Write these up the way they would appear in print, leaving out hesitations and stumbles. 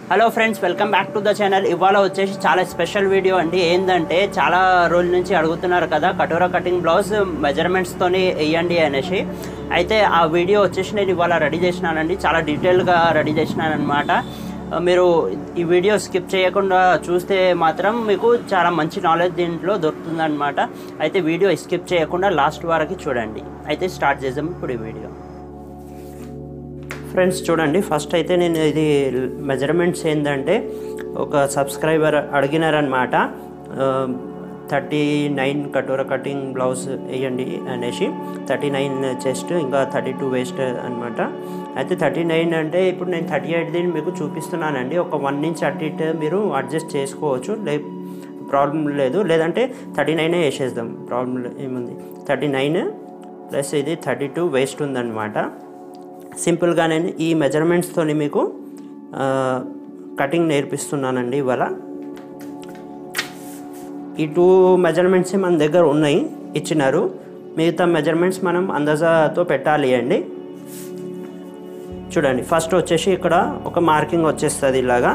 Hello friends, welcome back to the channel. ఇవాళ వచ్చేసి చాలా స్పెషల్ వీడియో అండి. ఏంటంటే చాలా రోజుల నుంచి అడుగుతున్నారు కదా కటోరా కటింగ్ బ్లౌజ్ మెజర్మెంట్స్తోని వేయండి అనేసి. అయితే ఆ వీడియో వచ్చేసి నేను ఇవాళ రెడీ చేసినానండి. చాలా డీటెయిల్గా రెడీ చేసినాను అనమాట. మీరు ఈ వీడియో స్కిప్ చేయకుండా చూస్తే మాత్రం మీకు చాలా మంచి నాలెడ్జ్ దీంట్లో దొరుకుతుందన్నమాట. అయితే వీడియో స్కిప్ చేయకుండా లాస్ట్ వరకు చూడండి. అయితే స్టార్ట్ చేద్దాం ఇప్పుడు ఈ వీడియో. ఫ్రెండ్స్ చూడండి, ఫస్ట్ అయితే నేను ఇది మెజర్మెంట్స్ ఏంటంటే ఒక సబ్స్క్రైబర్ అడిగినారనమాట 39 కటోరా కటింగ్ బ్లౌజ్ వేయండి అనేసి. 39 చెస్ట్ ఇంకా 32 వేస్ట్ అనమాట. అయితే 39 అంటే ఇప్పుడు నేను 38 దీన్ని మీకు చూపిస్తున్నానండి. ఒక 1 ఇంచ్ అటు ఇటు మీరు అడ్జస్ట్ చేసుకోవచ్చు, ప్రాబ్లం లేదు. లేదంటే 39 వేసేద్దాం, ప్రాబ్లం ఏముంది. 39 ప్లస్ ఇది 32 వేస్ట్ ఉందన్నమాట. సింపుల్గా నేను ఈ మెజర్మెంట్స్తో మీకు కటింగ్ నేర్పిస్తున్నానండి ఇవాళ. ఈ 2 మెజర్మెంట్స్ మన దగ్గర ఉన్నాయి, ఇచ్చినారు. మిగతా మెజర్మెంట్స్ మనం అందాజాతో పెట్టాలి అండి. చూడండి, ఫస్ట్ వచ్చేసి ఇక్కడ ఒక మార్కింగ్ వచ్చేస్తుంది ఇలాగా.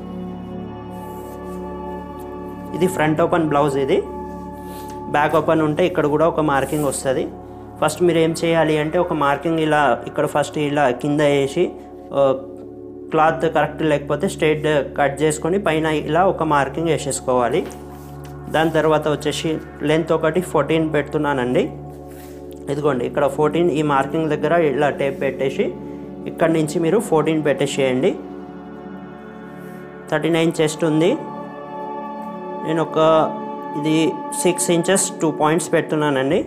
ఇది ఫ్రంట్ ఓపెన్ బ్లౌజ్, ఇది బ్యాక్ ఓపెన్ ఉంటే ఇక్కడ కూడా ఒక మార్కింగ్ వస్తుంది. ఫస్ట్ మీరు ఏం చేయాలి అంటే ఒక మార్కింగ్ ఇలా ఇక్కడ ఫస్ట్ ఇలా కింద వేసి క్లాత్ కరెక్ట్ లేకపోతే స్ట్రైట్ కట్ చేసుకొని పైన ఇలా ఒక మార్కింగ్ వేసేసుకోవాలి. దాని తర్వాత వచ్చేసి లెంత్ ఒకటి 14 పెడుతున్నానండి. ఇదిగోండి ఇక్కడ 14 ఈ మార్కింగ్ దగ్గర ఇలా టేప్ పెట్టేసి ఇక్కడ నుంచి మీరు 14 పెట్టేసేయండి. 39 చెస్ట్ ఉంది. నేను ఇది 6 ఇంచెస్ 2 పాయింట్స్ పెడుతున్నానండి.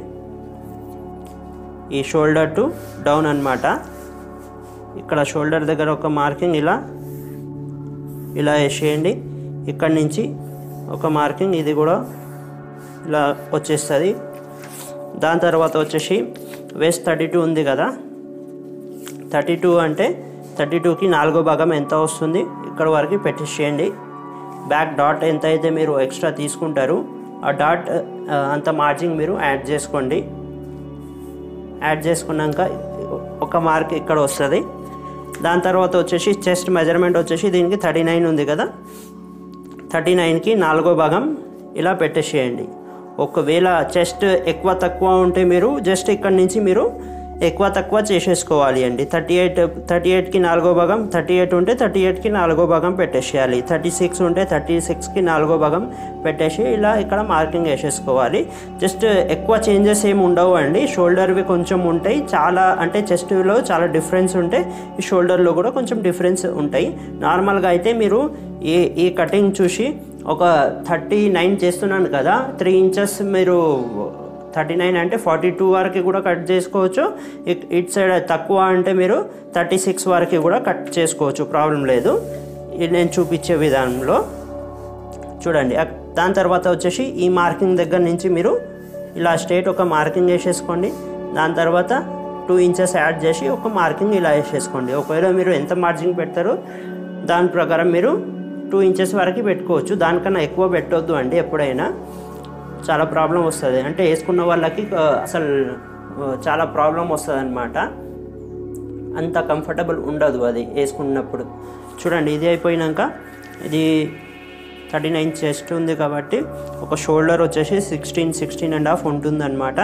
ఈ షోల్డర్ టు డౌన్ అన్నమాట. ఇక్కడ షోల్డర్ దగ్గర ఒక మార్కింగ్ ఇలా వేసేయండి. ఇక్కడ నుంచి ఒక మార్కింగ్ ఇది కూడా ఇలా వచ్చేస్తుంది. దాని తర్వాత వచ్చేసి వేస్ట్ 32 ఉంది కదా, 32 అంటే 32కి 4వ భాగం ఎంత వస్తుంది ఇక్కడ వరకు పెట్టేసేయండి. బ్యాక్ డాట్ ఎంత అయితే మీరు ఎక్స్ట్రా తీసుకుంటారు ఆ డాట్ అంత మార్జింగ్ మీరు యాడ్ చేసుకోండి. యాడ్ చేసుకున్నాక ఒక మార్క్ ఇక్కడ వస్తుంది. దాని తర్వాత వచ్చేసి చెస్ట్ మెజర్మెంట్ వచ్చేసి దీనికి 39 ఉంది కదా, 39కి 4వ భాగం ఇలా పెట్టేసేయండి. ఒకవేళ చెస్ట్ ఎక్కువ తక్కువ ఉంటే మీరు జస్ట్ ఇక్కడ నుంచి మీరు ఎక్కువ తక్కువ చేసేసుకోవాలి అండి. 38కి 4వ భాగం 38 ఉంటే 38కి 4వ భాగం పెట్టేసేయాలి. 36 ఉంటే 36కి 4వ భాగం పెట్టేసి ఇలా ఇక్కడ మార్కింగ్ వేసేసుకోవాలి. జస్ట్ ఎక్కువ చేంజెస్ ఏమి ఉండవు అండి. షోల్డర్వి కొంచెం ఉంటాయి, చాలా అంటే చెస్ట్లో చాలా డిఫరెన్స్ ఉంటాయి, ఈ షోల్డర్లో కూడా కొంచెం డిఫరెన్స్ ఉంటాయి. నార్మల్గా అయితే మీరు ఈ కటింగ్ చూసి ఒక 39 చేస్తున్నాను కదా, 3 ఇంచెస్ మీరు 39 అంటే 42 వరకు కూడా కట్ చేసుకోవచ్చు. ఇటు సైడ్ తక్కువ అంటే మీరు 36 వరకు కూడా కట్ చేసుకోవచ్చు, ప్రాబ్లం లేదు. ఇది నేను చూపించే విధానంలో చూడండి. దాని తర్వాత వచ్చేసి ఈ మార్కింగ్ దగ్గర నుంచి మీరు ఇలా స్ట్రైట్ ఒక మార్కింగ్ వేసేసుకోండి. దాని తర్వాత 2 ఇంచెస్ యాడ్ చేసి ఒక మార్కింగ్ ఇలా వేసేసుకోండి. ఒకవేళ మీరు ఎంత మార్జిన్ పెడతారో దాని ప్రకారం మీరు 2 ఇంచెస్ వరకు పెట్టుకోవచ్చు. దానికన్నా ఎక్కువ పెట్టవద్దు అండి. ఎప్పుడైనా చాలా ప్రాబ్లం వస్తుంది, అంటే వేసుకున్న వాళ్ళకి అసలు చాలా ప్రాబ్లం వస్తుంది అన్నమాట. అంత కంఫర్టబుల్ ఉండదు అది వేసుకున్నప్పుడు. చూడండి, ఇది అయిపోయినాక ఇది 39 చెస్ట్ ఉంది కాబట్టి ఒక షోల్డర్ వచ్చేసి 16.5 ఉంటుందన్నమాట.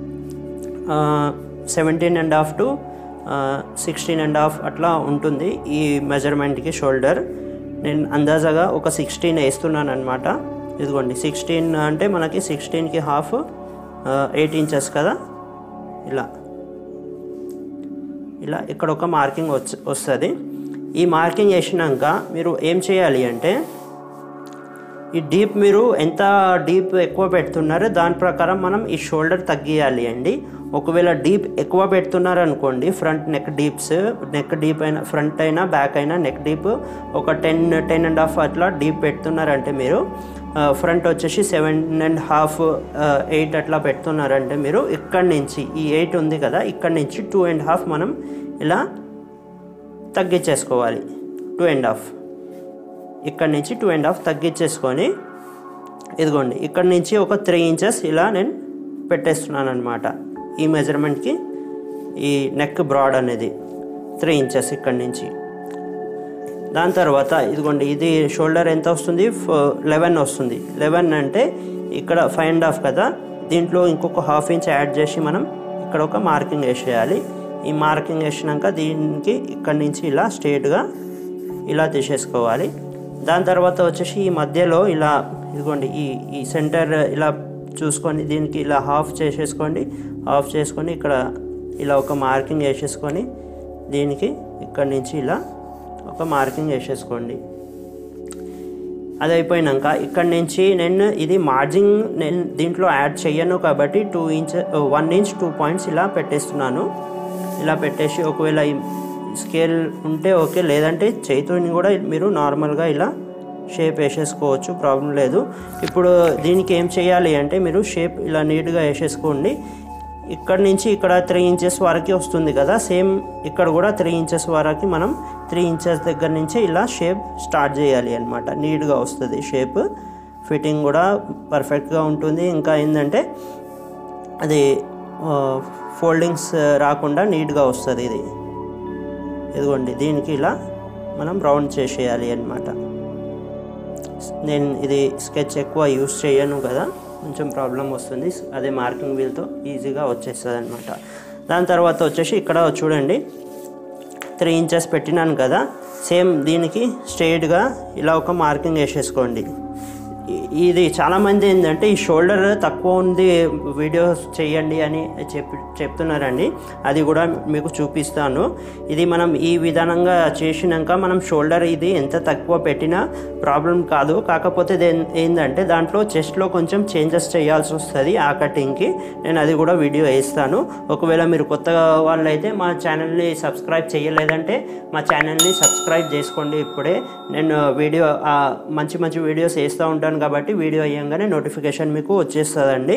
17.5 to 16.5 అట్లా ఉంటుంది ఈ మెజర్మెంట్కి షోల్డర్. నేను అందాజాగా ఒక 16 వేస్తున్నాను అనమాట. ఇదిగోండి 16 అంటే మనకి 16కి హాఫ్ 8 ఇంచెస్ కదా. ఇలా ఇక్కడ ఒక మార్కింగ్ వస్తుంది. ఈ మార్కింగ్ వేసినాక మీరు ఏం చేయాలి అంటే ఈ డీప్ మీరు ఎంత డీప్ ఎక్కువ పెడుతున్నారో దాని ప్రకారం మనం ఈ షోల్డర్ తగ్గియాలి అండి. ఒకవేళ డీప్ ఎక్కువ పెడుతున్నారు అనుకోండి, ఫ్రంట్ నెక్ డీప్ అయినా ఫ్రంట్ అయినా బ్యాక్ అయినా నెక్ డీప్ ఒక 10.5 అట్లా డీప్ పెడుతున్నారంటే మీరు ఫ్రంట్ వచ్చేసి 7.5 8 అట్లా పెడుతున్నారంటే మీరు ఇక్కడ నుంచి ఈ 8 ఉంది కదా, ఇక్కడ నుంచి 2.5 మనం ఇలా తగ్గించేసుకోవాలి. 2.5 ఇక్కడ నుంచి 2.5 తగ్గించేసుకొని ఇదిగోండి ఇక్కడ నుంచి ఒక 3 ఇంచెస్ ఇలా నేను పెట్టేస్తున్నాను అనమాట. ఈ మెజర్మెంట్కి ఈ నెక్ బ్రాడ్ అనేది 3 ఇంచెస్ ఇక్కడ నుంచి దాని తర్వాత ఇదిగోండి ఇది షోల్డర్ ఎంత వస్తుంది 11 వస్తుంది. 11 అంటే ఇక్కడ 5.5 కదా, దీంట్లో ఇంకొక హాఫ్ ఇంచ్ యాడ్ చేసి మనం ఇక్కడ ఒక మార్కింగ్ వేసేయాలి. ఈ మార్కింగ్ వేసినాక దీనికి ఇక్కడ నుంచి ఇలా స్ట్రేట్గా ఇలా తీసేసుకోవాలి. దాని తర్వాత వచ్చేసి ఈ మధ్యలో ఇలా ఇదిగోండి ఈ సెంటర్ ఇలా చూసుకొని దీనికి ఇలా హాఫ్ చేసేసుకోండి. హాఫ్ చేసుకొని ఇక్కడ ఇలా ఒక మార్కింగ్ వేసేసుకొని దీనికి ఇక్కడ నుంచి ఇలా ఒక మార్కింగ్ వేసేసుకోండి. అది అయిపోయినాక ఇక్కడ నుంచి నేను ఇది మార్జిన్ నేను దీంట్లో యాడ్ చేయను కాబట్టి 1 ఇంచ్ 2 పాయింట్స్ ఇలా పెట్టేస్తున్నాను. ఇలా పెట్టేసి ఒకవేళ స్కేల్ ఉంటే ఓకే, లేదంటే చేతిని కూడా మీరు నార్మల్గా ఇలా షేప్ వేసేసుకోవచ్చు, ప్రాబ్లం లేదు. ఇప్పుడు దీనికి ఏం చేయాలి అంటే మీరు షేప్ ఇలా నీట్గా వేసేసుకోండి. ఇక్కడ నుంచి ఇక్కడ 3 ఇంచెస్ వరకు వస్తుంది కదా, సేమ్ ఇక్కడ కూడా 3 ఇంచెస్ వరకు మనం 3 ఇంచెస్ దగ్గర నుంచి ఇలా షేప్ స్టార్ట్ చేయాలి అన్నమాట. నీట్గా వస్తుంది షేప్, ఫిట్టింగ్ కూడా పర్ఫెక్ట్గా ఉంటుంది. ఇంకా ఏంటంటే అది ఫోల్డింగ్స్ రాకుండా నీట్గా వస్తుంది. ఇదిగోండి దీనికి ఇలా మనం రౌండ్ చేసేయాలి అన్నమాట. నేను ఇది స్కెచ్ ఎక్కువ యూస్ చేయను కదా, కొంచెం ప్రాబ్లం వస్తుంది. అదే మార్కింగ్ వీల్తో ఈజీగా వచ్చేస్తుంది అనమాట. దాని తర్వాత వచ్చేసి ఇక్కడ చూడండి 3 ఇంచెస్ పెట్టినాను కదా, సేమ్ దీనికి స్ట్రైట్గా ఇలా ఒక మార్కింగ్ వేసేసుకోండి. ఇది చాలామంది ఏంటంటే ఈ షోల్డర్ తక్కువ ఉంది వీడియోస్ చేయండి అని చెప్తున్నారండి. అది కూడా మీకు చూపిస్తాను. ఇది మనం ఈ విధానంగా చేసినాక మనం షోల్డర్ ఇది ఎంత తక్కువ పెట్టినా ప్రాబ్లం కాదు. కాకపోతే ఏంటంటే దాంట్లో చెస్ట్లో కొంచెం చేంజెస్ చేయాల్సి వస్తుంది ఆ కటింగ్కి. నేను అది కూడా వీడియో వేస్తాను. ఒకవేళ మీరు కొత్తగా వాళ్ళైతే మా ఛానల్ని సబ్స్క్రైబ్ చేయలేదంటే మా ఛానల్ని సబ్స్క్రైబ్ చేసుకోండి. ఇప్పుడే నేను వీడియో మంచి మంచి వీడియోస్ వేస్తూ ఉంటాను కాబట్టి వీడియో అయ్యంగానే నోటిఫికేషన్ మీకు వచ్చేస్తుందండి.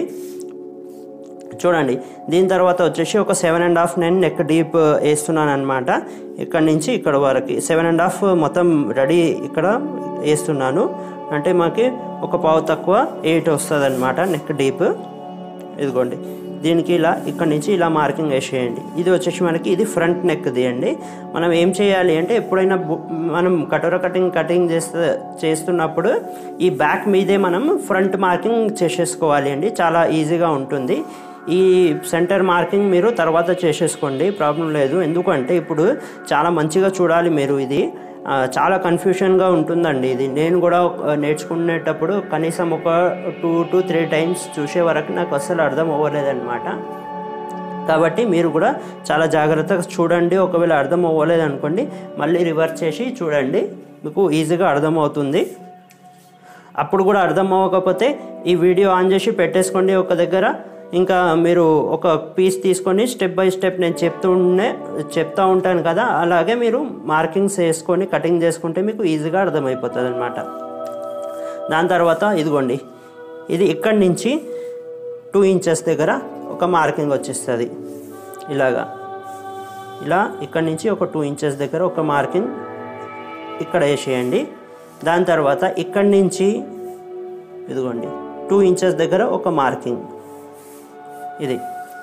చూడండి దీని తర్వాత వచ్చేసి ఒక 7.5 నేను నెక్ డీప్ వేస్తున్నాను అనమాట. ఇక్కడ నుంచి ఇక్కడ వరకు 7.5 మొత్తం రెడీ ఇక్కడ వేస్తున్నాను. అంటే మాకు ఒక పావు తక్కువ 8 వస్తుంది అనమాట నెక్ డీప్. ఇదిగోండి దీనికి ఇలా ఇక్కడ నుంచి ఇలా మార్కింగ్ వేసేయండి. ఇది వచ్చేసి మనకి ఇది ఫ్రంట్ నెక్ది అండి. మనం ఏం చేయాలి అంటే ఎప్పుడైనా మనం కటోరా కటింగ్ చేస్తున్నప్పుడు ఈ బ్యాక్ మీదే మనం ఫ్రంట్ మార్కింగ్ చేసేసుకోవాలి అండి. చాలా ఈజీగా ఉంటుంది. ఈ సెంటర్ మార్కింగ్ మీరు తర్వాత చేసేసుకోండి, ప్రాబ్లం లేదు. ఎందుకంటే ఇప్పుడు చాలా మంచిగా చూడాలి మీరు. ఇది చాలా కన్ఫ్యూషన్గా ఉంటుందండి. ఇది నేను కూడా నేర్చుకునేటప్పుడు కనీసం ఒక 2 to 3 టైమ్స్ చూసే వరకు నాకు అస్సలు అర్థం అవ్వలేదన్నమాట. కాబట్టి మీరు కూడా చాలా జాగ్రత్తగా చూడండి. ఒకవేళ అర్థం అవ్వలేదు అనుకోండి మళ్ళీ రివర్స్ చేసి చూడండి, మీకు ఈజీగా అర్థమవుతుంది. అప్పుడు కూడా అర్థం అవ్వకపోతే ఈ వీడియో ఆన్ చేసి పెట్టేసుకోండి ఒక దగ్గర. ఇంకా మీరు ఒక పీస్ తీసుకొని స్టెప్ బై స్టెప్ నేను చెప్తూ ఉంటాను కదా, అలాగే మీరు మార్కింగ్స్ వేసుకొని కటింగ్ చేసుకుంటే మీకు ఈజీగా అర్థమైపోతుంది అనమాట. దాని తర్వాత ఇదిగోండి ఇది ఇక్కడి నుంచి 2 ఇంచెస్ దగ్గర ఒక మార్కింగ్ వచ్చేస్తుంది. ఇలా ఇక్కడి నుంచి ఒక 2 ఇంచెస్ దగ్గర ఒక మార్కింగ్ ఇక్కడ వేసేయండి. దాని తర్వాత ఇక్కడి నుంచి ఇదిగోండి 2 ఇంచెస్ దగ్గర ఒక మార్కింగ్ ఇది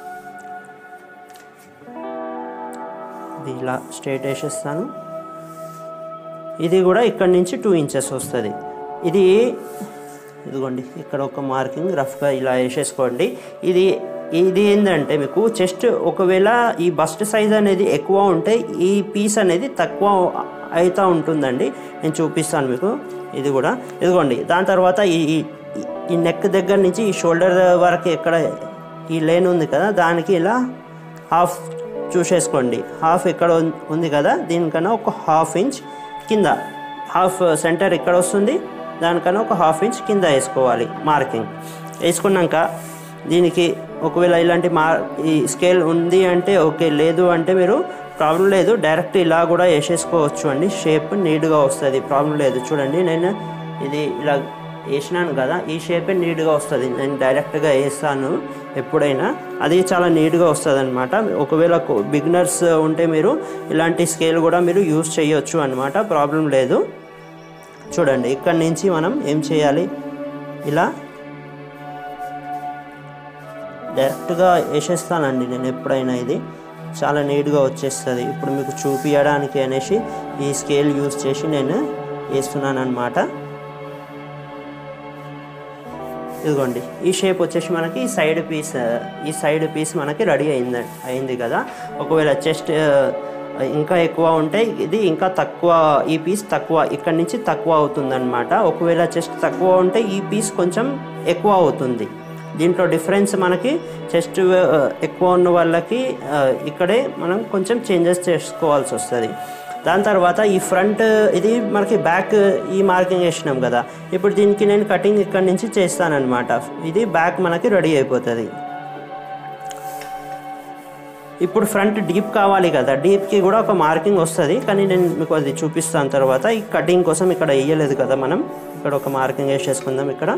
ఇలా స్ట్రైట్ వేసేస్తాను. ఇది కూడా ఇక్కడి నుంచి 2 ఇంచెస్ వస్తుంది. ఇదిగోండి ఇక్కడ ఒక మార్కింగ్ రఫ్గా ఇలా వేసేసుకోండి. ఇది ఏంటంటే మీకు చెస్ట్ ఒకవేళ ఈ బస్ట్ సైజ్ అనేది ఎక్కువ ఉంటే ఈ పీస్ అనేది తక్కువ అవుతూ ఉంటుందండి. నేను చూపిస్తాను మీకు. ఇది కూడా ఇదిగోండి. దాని తర్వాత ఈ నెక్ దగ్గర నుంచి ఈ షోల్డర్ వరకు ఎక్కడ ఈ లైన్ ఉంది కదా దానికి ఇలా హాఫ్ చూసేసుకోండి. హాఫ్ ఇక్కడ ఉంది కదా, దీనికన్నా ఒక హాఫ్ ఇంచ్ కింద, హాఫ్ సెంటర్ ఇక్కడ వస్తుంది, దానికన్నా ఒక హాఫ్ ఇంచ్ కింద వేసుకోవాలి మార్కింగ్. వేసుకున్నాక దీనికి ఒకవేళ ఇలాంటి ఈ స్కేల్ ఉంది అంటే ఓకే, లేదు అంటే మీరు ప్రాబ్లం లేదు, డైరెక్ట్ ఇలా కూడా వేసేసుకోవచ్చు అండి. షేప్ నీట్గా వస్తుంది, ప్రాబ్లం లేదు. చూడండి నేను ఇది ఇలా వేసినాను కదా, ఈ షేపే నీట్గా వస్తుంది. నేను డైరెక్ట్గా వేస్తాను ఎప్పుడైనా, అది చాలా నీట్గా వస్తుంది అనమాట. ఒకవేళ బిగినర్స్ ఉంటే మీరు ఇలాంటి స్కేల్ కూడా మీరు యూజ్ చేయొచ్చు అనమాట, ప్రాబ్లం లేదు. చూడండి ఇక్కడ నుంచి మనం ఏం చేయాలి, ఇలా డైరెక్ట్గా వేసేస్తానండి నేను ఎప్పుడైనా. ఇది చాలా నీట్గా వచ్చేస్తుంది. ఇప్పుడు మీకు చూపించడానికి అనేసి ఈ స్కేల్ యూజ్ చేసి నేను వేస్తున్నాను అన్నమాట. ఇదిగోండి ఈ షేప్ వచ్చేసి మనకి ఈ సైడ్ పీస్ మనకి రెడీ అయింది కదా. ఒకవేళ చెస్ట్ ఇంకా ఎక్కువ ఉంటే ఇది ఇంకా తక్కువ, ఈ పీస్ తక్కువ, ఇక్కడ నుంచి తక్కువ అవుతుంది అనమాట. ఒకవేళ చెస్ట్ తక్కువ ఉంటే ఈ పీస్ కొంచెం ఎక్కువ అవుతుంది. దీంట్లో డిఫరెన్స్ మనకి చెస్ట్ ఎక్కువ ఉన్న వాళ్ళకి ఇక్కడే మనం కొంచెం చేంజెస్ చేసుకోవాల్సి వస్తుంది. దాని తర్వాత ఈ ఫ్రంట్ ఇది మనకి బ్యాక్ ఈ మార్కింగ్ వేసినాం కదా. ఇప్పుడు దీనికి నేను కటింగ్ ఇక్కడ నుంచి చేస్తానన్నమాట. ఇది బ్యాక్ మనకి రెడీ అయిపోతుంది. ఇప్పుడు ఫ్రంట్ డీప్ కావాలి కదా, డీప్కి కూడా ఒక మార్కింగ్ వస్తుంది, కానీ నేను మీకు అది చూపిస్తాను తర్వాత. ఈ కటింగ్ కోసం ఇక్కడ వేయలేదు కదా మనం, ఇక్కడ ఒక మార్కింగ్ వేసేసుకుందాం ఇక్కడ.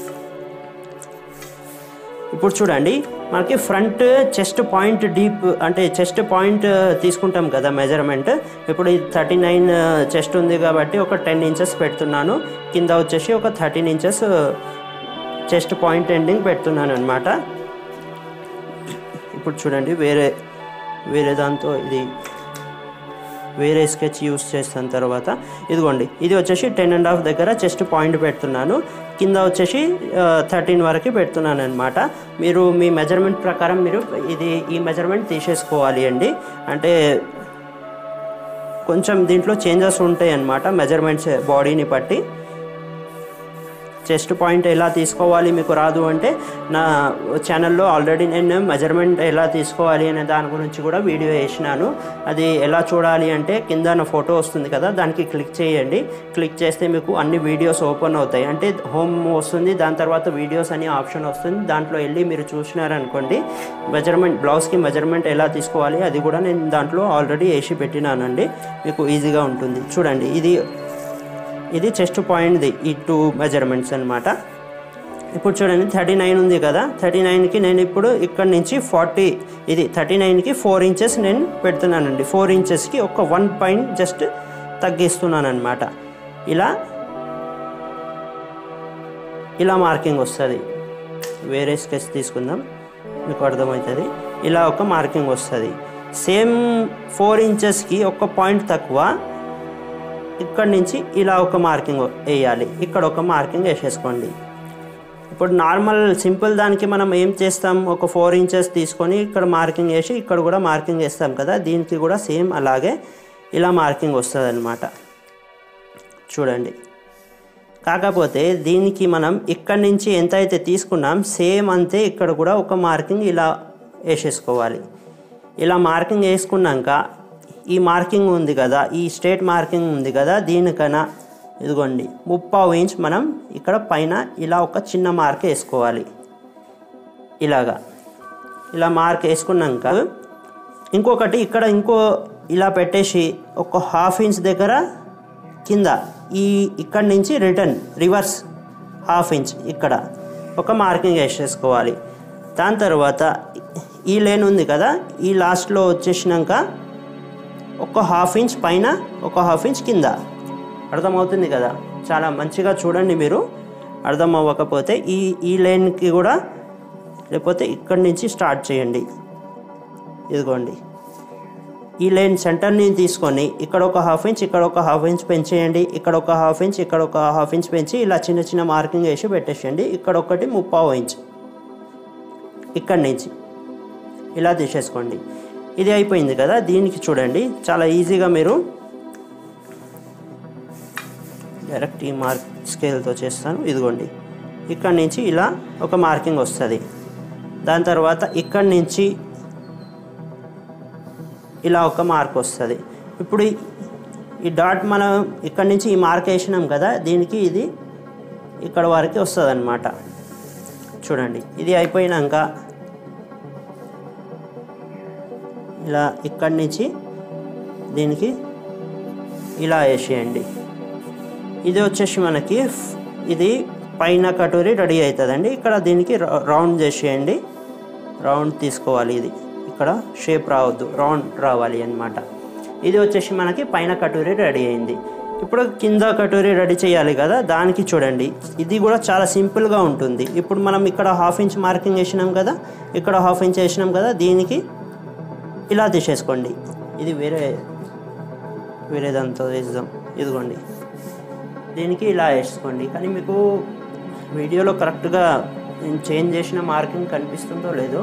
ఇప్పుడు చూడండి మనకి ఫ్రంట్ చెస్ట్ పాయింట్ డీప్ అంటే చెస్ట్ పాయింట్ తీసుకుంటాం కదా మెజర్మెంట్. ఇప్పుడు ఇది 39 చెస్ట్ ఉంది కాబట్టి ఒక 10 ఇంచెస్ పెడుతున్నాను. కింద వచ్చేసి ఒక 13 ఇంచెస్ చెస్ట్ పాయింట్ ఎండింగ్ పెడుతున్నాను అనమాట. ఇప్పుడు చూడండి వేరే దాంతో ఇది వేరే స్కెచ్ యూస్ చేసిన తర్వాత ఇదిగోండి ఇది వచ్చేసి 10.5 దగ్గర చెస్ట్ పాయింట్ పెడుతున్నాను. కింద వచ్చేసి 13 వరకు పెడుతున్నాను అనమాట. మీరు మీ మెజర్మెంట్ ప్రకారం మీరు ఈ మెజర్మెంట్ తీసేసుకోవాలి అండి. అంటే కొంచెం దీంట్లో చేంజెస్ ఉంటాయి అన్నమాట మెజర్మెంట్స్ బాడీని బట్టి. చెస్ట్ పాయింట్ ఎలా తీసుకోవాలి మీకు రాదు అంటే నా ఛానల్లో ఆల్రెడీ నేను మెజర్మెంట్ ఎలా తీసుకోవాలి అనే దాని గురించి కూడా వీడియో వేసినాను. అది ఎలా చూడాలి అంటే కింద నా ఫోటో వస్తుంది కదా, దానికి క్లిక్ చేయండి. క్లిక్ చేస్తే మీకు అన్ని వీడియోస్ ఓపెన్ అవుతాయి. అంటే హోమ్ వస్తుంది, దాని తర్వాత వీడియోస్ అనే ఆప్షన్ వస్తుంది. దాంట్లో వెళ్ళి మీరు చూసినారనుకోండి బ్లౌజ్కి మెజర్మెంట్ ఎలా తీసుకోవాలి అది కూడా నేను దాంట్లో ఆల్రెడీ వేసి పెట్టినానండి. మీకు ఈజీగా ఉంటుంది. చూడండి ఇది చెస్ట్ పాయింట్ది ఈ 2 మెజర్మెంట్స్ అనమాట. ఇప్పుడు చూడండి 39 ఉంది కదా, 39కి నేను ఇప్పుడు ఇక్కడ నుంచి 40 ఇది 39కి 4 ఇంచెస్ నేను పెడుతున్నానండి. 4 ఇంచెస్కి ఒక 1 పాయింట్ జస్ట్ తగ్గిస్తున్నాను అనమాట. ఇలా మార్కింగ్ వస్తుంది. వేరే స్కెచ్ తీసుకుందాం మీకు అర్థమవుతుంది. ఇలా ఒక మార్కింగ్ వస్తుంది. సేమ్ 4 ఇంచెస్కి ఒక పాయింట్ తక్కువ, ఇక్కడ నుంచి ఇలా ఒక మార్కింగ్ వేయాలి. ఇక్కడ ఒక మార్కింగ్ వేసేసుకోండి. ఇప్పుడు నార్మల్ సింపుల్ దానికి మనం ఏం చేస్తాం, ఒక 4 ఇంచెస్ తీసుకొని ఇక్కడ మార్కింగ్ వేసి ఇక్కడ కూడా మార్కింగ్ వేస్తాం కదా, దీనికి కూడా సేమ్ అలాగే ఇలా మార్కింగ్ వస్తుంది అన్నమాట. చూడండి, కాకపోతే దీనికి మనం ఇక్కడ నుంచి ఎంత అయితే తీసుకున్నాం సేమ్ అంతే ఇక్కడ కూడా ఒక మార్కింగ్ ఇలా వేసేసుకోవాలి. ఇలా మార్కింగ్ వేసుకున్నాక ఈ మార్కింగ్ ఉంది కదా, ఈ స్ట్రేట్ మార్కింగ్ ఉంది కదా, దీనికన్నా ఇదిగోండి 30 ఇంచ్ మనం ఇక్కడ పైన ఇలా ఒక చిన్న మార్క్ వేసుకోవాలి. ఇలా మార్క్ వేసుకున్నాక ఇంకొకటి ఇక్కడ ఇలా పెట్టేసి ఒక 1/2 ఇంచ్ దగ్గర కింద ఇక్కడ నుంచి రివర్స్ 1/2 ఇంచ్ ఇక్కడ ఒక మార్కింగ్ వేసేసుకోవాలి. దాని తర్వాత ఈ లైన్ ఉంది కదా, ఈ లాస్ట్లో వచ్చేసినాక ఒక 1/2 ఇంచ్ పైన ఒక 1/2 ఇంచ్ కింద. అర్థమవుతుంది కదా, చాలా మంచిగా చూడండి. మీరు అర్థం అవ్వకపోతే ఈ లైన్కి కూడా లేకపోతే ఇక్కడి నుంచి స్టార్ట్ చేయండి. ఇదిగోండి ఈ లైన్ సెంటర్ని తీసుకొని ఇక్కడ ఒక 1/2 ఇంచ్ ఇక్కడ ఒక 1/2 ఇంచ్ పెంచేయండి. ఇక్కడ ఒక 1/2 ఇంచ్ ఇక్కడ ఒక 1/2 ఇంచ్ పెంచి ఇలా చిన్న చిన్న మార్కింగ్ వేసి పెట్టేసేయండి. ఇక్కడ ఒకటి 30 ఇంచ్ ఇక్కడి నుంచి ఇలా తీసేసుకోండి. ఇది అయిపోయింది కదా. దీనికి చూడండి చాలా ఈజీగా మీరు డైరెక్ట్ ఈ స్కేల్తో చేస్తాను. ఇదిగోండి ఇక్కడ నుంచి ఇలా ఒక మార్కింగ్ వస్తుంది. దాని తర్వాత ఇక్కడి నుంచి ఇలా ఒక మార్క్ వస్తుంది. ఇప్పుడు ఈ డాట్ మనం ఇక్కడ నుంచి ఈ మార్క్ వేసినాం కదా, దీనికి ఇది ఇక్కడ వరకు వస్తుంది అన్నమాట. చూడండి ఇది అయిపోయినాక ఇలా ఇక్కడి నుంచి దీనికి ఇలా వేసేయండి. ఇది వచ్చేసి మనకి ఇది పైన కటోరీ రెడీ అవుతుందండి. ఇక్కడ దీనికి రౌండ్ చేసేయండి. రౌండ్ తీసుకోవాలి. ఇది ఇక్కడ షేప్ రావద్దు, రౌండ్ రావాలి అన్నమాట. ఇది వచ్చేసి మనకి పైన కటోరీ రెడీ అయింది. ఇప్పుడు కింద కటోరీ రెడీ చేయాలి కదా, దానికి చూడండి ఇది కూడా చాలా సింపుల్గా ఉంటుంది. ఇప్పుడు మనం ఇక్కడ 1/2 ఇంచ్ మార్కింగ్ వేసినాం కదా, ఇక్కడ 1/2 ఇంచ్ వేసినాం కదా, దీనికి ఇలా తీసేసుకోండి. ఇది వేరేదంతా వేద్దాం. ఇదిగోండి, దీనికి ఇలా వేసుకోండి. కానీ మీకు వీడియోలో కరెక్ట్గా నేను చేంజ్ చేసిన మార్కింగ్ కనిపిస్తుందో లేదో,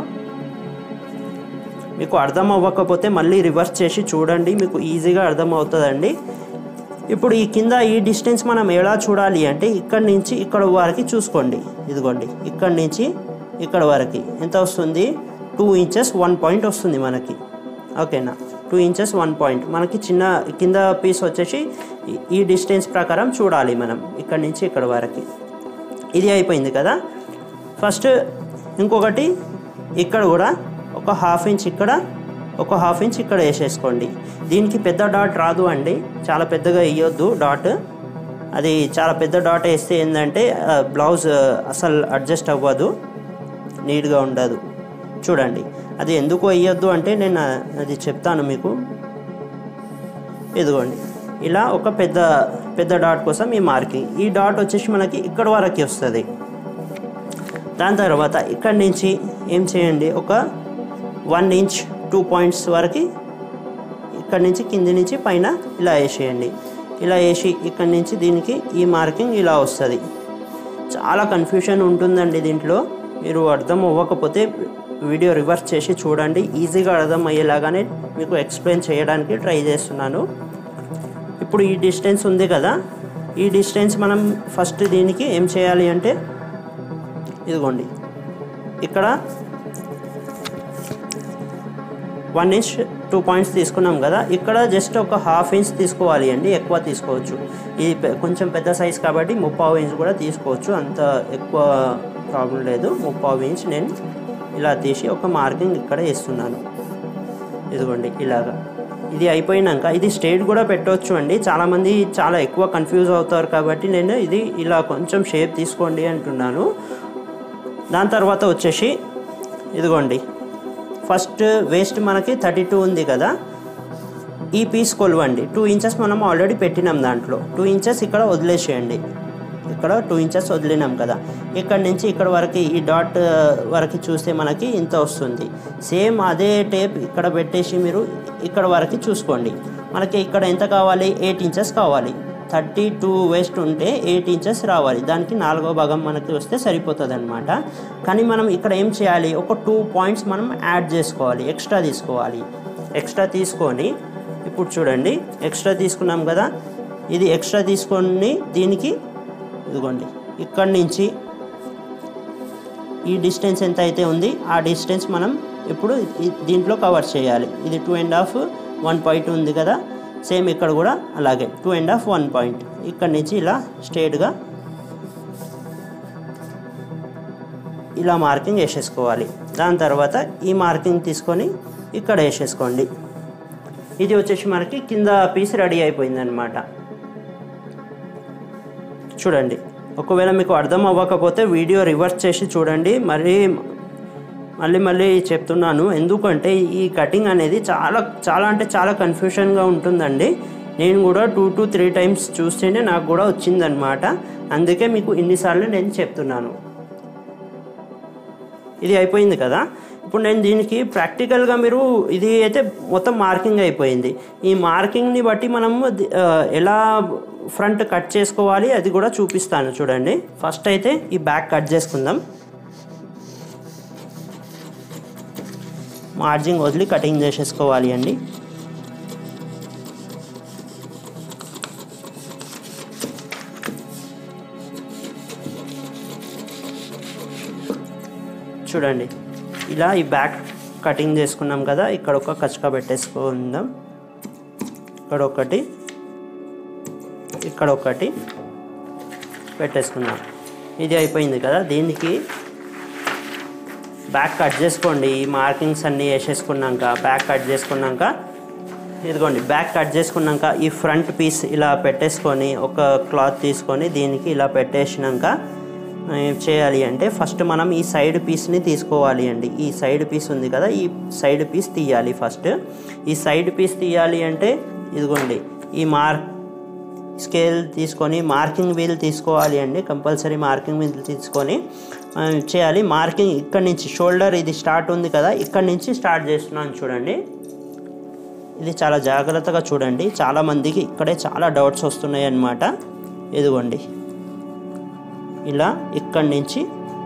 మీకు అర్థం అవ్వకపోతే మళ్ళీ రివర్స్ చేసి చూడండి, మీకు ఈజీగా అర్థం అవుతుందండి. ఇప్పుడు ఈ కింద ఈ డిస్టెన్స్ మనం ఎలా చూడాలి అంటే ఇక్కడి నుంచి ఇక్కడ వరకు చూసుకోండి. ఇదిగోండి, ఇక్కడి నుంచి ఇక్కడ వరకు ఎంత వస్తుంది? 2 ఇంచెస్ 1 పాయింట్ వస్తుంది మనకి. ఓకేనా, 2 ఇంచెస్ 1 పాయింట్ మనకి. చిన్న కింద పీస్ వచ్చేసి ఈ డిస్టెన్స్ ప్రకారం చూడాలి మనం ఇక్కడి నుంచి ఇక్కడ వరకు. ఇది అయిపోయింది కదా. ఫస్ట్ ఇంకొకటి ఇక్కడ కూడా ఒక 1/2 ఇంచ్ ఇక్కడ, ఒక 1/2 ఇంచ్ ఇక్కడ వేసేసుకోండి. దీనికి పెద్ద డాట్ రాదు అండి, చాలా పెద్దగా వేయొద్దు డాట్. అది చాలా పెద్ద డాట్ వేస్తే ఏంటంటే బ్లౌజ్ అసలు అడ్జస్ట్ అవ్వదు, నీట్గా ఉండదు. చూడండి, అది ఎందుకు వేయొద్దు అంటే నేను అది చెప్తాను మీకు. ఇదిగోండి, ఇలా ఒక పెద్ద డాట్ కోసం ఈ మార్కింగ్. ఈ డాట్ వచ్చేసి మనకి ఇక్కడ వరకు వస్తుంది. దాని తర్వాత ఇక్కడి నుంచి ఏం చేయండి, ఒక 1 ఇంచ్ 2 పాయింట్స్ వరకు ఇక్కడి నుంచి కింది నుంచి పైన ఇలా వేసేయండి. ఇలా వేసి ఇక్కడి నుంచి దీనికి ఈ మార్కింగ్ ఇలా వస్తుంది. చాలా కన్ఫ్యూషన్ ఉంటుందండి దీంట్లో. మీరు అర్థం అవ్వకపోతే వీడియో రివర్స్ చేసి చూడండి, ఈజీగా అర్థం అయ్యేలాగానే మీకు ఎక్స్ప్లెయిన్ చేయడానికి ట్రై చేస్తున్నాను. ఇప్పుడు ఈ డిస్టెన్స్ ఉంది కదా, ఈ డిస్టెన్స్ మనం ఫస్ట్ దీనికి ఏం చేయాలి అంటే ఇదిగోండి, ఇక్కడ 1 ఇంచ్ 2 పాయింట్స్ తీసుకున్నాం కదా, ఇక్కడ జస్ట్ ఒక 1/2 ఇంచ్ తీసుకోవాలి అండి. ఎక్కువ తీసుకోవచ్చు, ఇది కొంచెం పెద్ద సైజ్ కాబట్టి 3/4 ఇంచ్ కూడా తీసుకోవచ్చు, అంత ఎక్కువ ప్రాబ్లం లేదు. 3/4 ఇంచ్ నేను ఇలా తీసి ఒక మార్కింగ్ ఇక్కడ వేస్తున్నాను. ఇదిగోండి ఇలాగా. ఇది అయిపోయినాక ఇది స్ట్రైట్ కూడా పెట్టవచ్చు అండి. చాలామంది చాలా ఎక్కువ కన్ఫ్యూజ్ అవుతారు కాబట్టి నేను ఇది ఇలా కొంచెం షేప్ తీసుకోండి అంటున్నాను. దాని తర్వాత వచ్చేసి ఇదిగోండి, ఫస్ట్ వేస్ట్ మనకి 32 ఉంది కదా, ఈ పీస్ కొలవండి. 2 ఇంచెస్ మనం ఆల్రెడీ పెట్టినాం, దాంట్లో 2 ఇంచెస్ ఇక్కడ వదిలేసేయండి. ఇక్కడ 2 ఇంచెస్ వదిలినాం కదా, ఇక్కడ నుంచి ఇక్కడ వరకు ఈ డాట్ వరకు చూస్తే మనకి ఇంత వస్తుంది. సేమ్ అదే టేప్ ఇక్కడ పెట్టేసి మీరు ఇక్కడ వరకు చూసుకోండి. మనకి ఇక్కడ ఎంత కావాలి? 8 ఇంచెస్ కావాలి. 32 వేస్ట్ ఉంటే 8 ఇంచెస్ రావాలి. దానికి 4వ భాగం మనకి వస్తే సరిపోతుంది అనమాట. కానీ మనం ఇక్కడ ఏం చేయాలి, ఒక 2 పాయింట్స్ మనం యాడ్ చేసుకోవాలి, ఎక్స్ట్రా తీసుకోవాలి. ఎక్స్ట్రా తీసుకొని ఇప్పుడు చూడండి, ఎక్స్ట్రా తీసుకున్నాం కదా, ఇది ఎక్స్ట్రా తీసుకొని దీనికి ఇదిగోండి ఇక్కడి నుంచి ఈ డిస్టెన్స్ ఎంత అయితే ఉంది ఆ డిస్టెన్స్ మనం ఇప్పుడు దీంట్లో కవర్ చేయాలి. ఇది 2.5 1 పాయింట్ ఉంది కదా, సేమ్ ఇక్కడ కూడా అలాగే 2.5 1 పాయింట్. ఇక్కడ నుంచి ఇలా స్ట్రైట్గా ఇలా మార్కింగ్ వేసేసుకోవాలి. దాని తర్వాత ఈ మార్కింగ్ తీసుకొని ఇక్కడ వేసేసుకోండి. ఇది వచ్చేసి మనకి కింద పీస్ రెడీ అయిపోయింది అనమాట. చూడండి, ఒకవేళ మీకు అర్థం అవ్వకపోతే వీడియో రివర్స్ చేసి చూడండి. మళ్ళీ చెప్తున్నాను, ఎందుకంటే ఈ కటింగ్ అనేది చాలా అంటే చాలా కన్ఫ్యూషన్గా ఉంటుందండి. నేను కూడా 2 to 3 టైమ్స్ చూస్తేనే నాకు కూడా వచ్చిందనమాట. అందుకే మీకు ఇన్నిసార్లు నేను చెప్తున్నాను. ఇది అయిపోయింది కదా, ఇప్పుడు నేను దీనికి ప్రాక్టికల్గా మీరు ఇది అయితే మొత్తం మార్కింగ్ అయిపోయింది. ఈ మార్కింగ్ని బట్టి మనము ఎలా ఫ్రంట్ కట్ చేసుకోవాలి అది కూడా చూపిస్తాను చూడండి. ఫస్ట్ అయితే ఈ బ్యాక్ కట్ చేసుకుందాం. మార్జింగ్ వదిలి కటింగ్ చేసేసుకోవాలి అండి. చూడండి, ఇలా ఈ బ్యాక్ కటింగ్ చేసుకున్నాం కదా, ఇక్కడ ఒక కచక పెట్టేసుకుందాం. ఇక్కడ ఒకటి పెట్టేసుకుందాం. ఇది అయిపోయింది కదా, దీనికి బ్యాక్ కట్ చేసుకోండి. ఈ మార్కింగ్స్ అన్నీ వేసేసుకున్నాక బ్యాక్ కట్ చేసుకున్నాక ఇదిగోండి, బ్యాక్ కట్ చేసుకున్నాక ఈ ఫ్రంట్ పీస్ ఇలా పెట్టేసుకొని ఒక క్లాత్ తీసుకొని దీనికి ఇలా పెట్టేసినాక ఏం చేయాలి అంటే ఫస్ట్ మనం ఈ సైడ్ పీస్ని తీసుకోవాలి అండి. ఈ సైడ్ పీస్ ఉంది కదా, ఈ సైడ్ పీస్ తీయాలి. ఫస్ట్ ఈ సైడ్ పీస్ తీయాలి అంటే ఇదిగోండి, ఈ స్కేల్ తీసుకొని మార్కింగ్ వీల్ తీసుకోవాలి అండి. కంపల్సరీ మార్కింగ్ వీల్ తీసుకొని చేయాలి. మార్కింగ్ ఇక్కడ నుంచి షోల్డర్ ఇది స్టార్ట్ ఉంది కదా, ఇక్కడ నుంచి స్టార్ట్ చేస్తున్నాను చూడండి. ఇది చాలా జాగ్రత్తగా చూడండి, చాలామందికి ఇక్కడే చాలా డౌట్స్ వస్తున్నాయి అన్నమాట. ఇదిగోండి ఇలా ఇక్కడి నుంచి